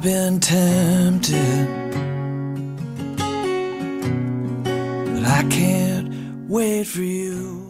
been tempted, but I can't wait for you.